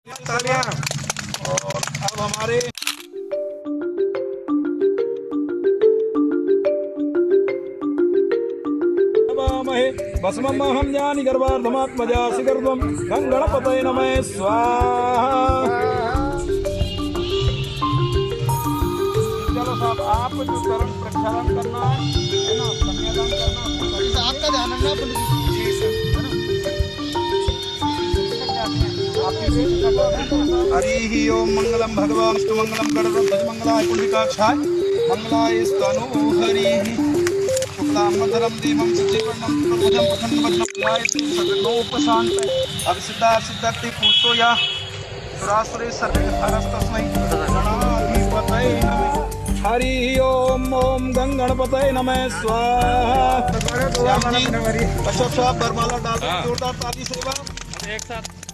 तालियां। और अब हमारे भस्ममहं ज्ञानि गर्भार्थमात्मजासि गर्भं गणपतये नमः स्वाहा। चलो साहब, आप जो तरण प्रक्षालन करना है ना, कन्यादान करना, आपका ध्यान रखना पंडित जी। सर हरि ओम। मंगलम भगवान विष्णु मंगलम गणपति मंगलाय पुंडरीकाक्षाय मंगलाय स्तनो हरि शुक्लांबरधरं देवं सजीवनं प्रभुजं प्रसन्नवदनं ध्यायेत् सर्वविघ्नोपशान्तये अभिसिद्धा सिद्धार्थे पूर्तो या सुरासुरे सर्वविघ्नहरस्तस्मै गणाधिपतये नमः। हरि ओम। ओम गणपतये नमः स्वाहा। अशोक साहब बरमाला डाल जोरदार ताली सेवा एक साथ।